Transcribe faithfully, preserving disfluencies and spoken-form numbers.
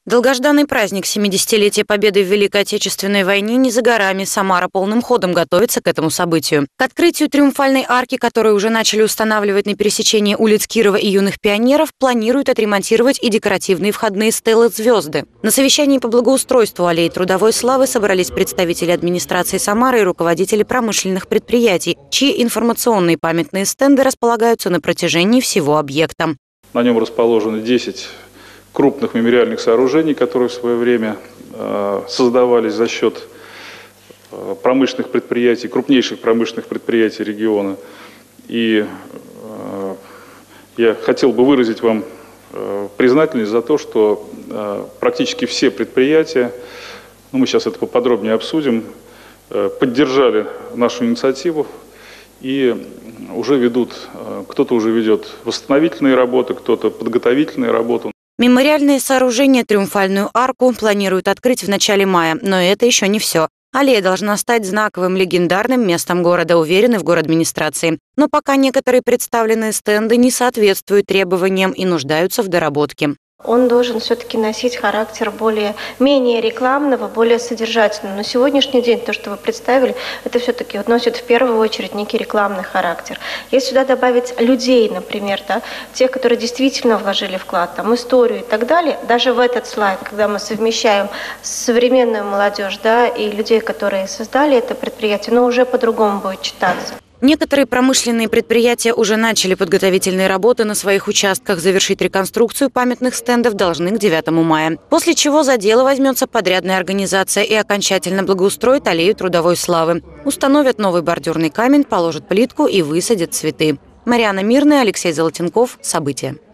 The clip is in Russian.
Долгожданный праздник семидесятилетия Победы в Великой Отечественной войне не за горами. Самара полным ходом готовится к этому событию. К открытию Триумфальной арки, которую уже начали устанавливать на пересечении улиц Кирова и Юных Пионеров, планируют отремонтировать и декоративные входные стелы «Звезды». На совещании по благоустройству аллеи Трудовой Славы собрались представители администрации Самары и руководители промышленных предприятий, чьи информационные памятные стенды располагаются на протяжении всего объекта. На нем расположены десять крупных мемориальных сооружений, которые в свое время э, создавались за счет э, промышленных предприятий, крупнейших промышленных предприятий региона. И э, я хотел бы выразить вам э, признательность за то, что э, практически все предприятия, ну, мы сейчас это поподробнее обсудим, э, поддержали нашу инициативу и уже ведут, э, кто-то уже ведет восстановительные работы, кто-то подготовительные работы. Мемориальное сооружение «Триумфальную арку» планируют открыть в начале мая, но это еще не все. Аллея должна стать знаковым легендарным местом города, уверены в городадминистрации. Но пока некоторые представленные стенды не соответствуют требованиям и нуждаются в доработке. Он должен все-таки носить характер более, менее рекламного, более содержательного. На сегодняшний день то, что вы представили, это все-таки вот носит в первую очередь некий рекламный характер. Если сюда добавить людей, например, да, тех, которые действительно вложили вклад, там, историю и так далее, даже в этот слайд, когда мы совмещаем современную молодежь, да, и людей, которые создали это предприятие, оно уже по-другому будет читаться. Некоторые промышленные предприятия уже начали подготовительные работы на своих участках. Завершить реконструкцию памятных стендов должны к девятому мая. После чего за дело возьмется подрядная организация и окончательно благоустроит аллею Трудовой Славы. Установят новый бордюрный камень, положат плитку и высадят цветы. Марьяна Мирная, Алексей Золотенков. События.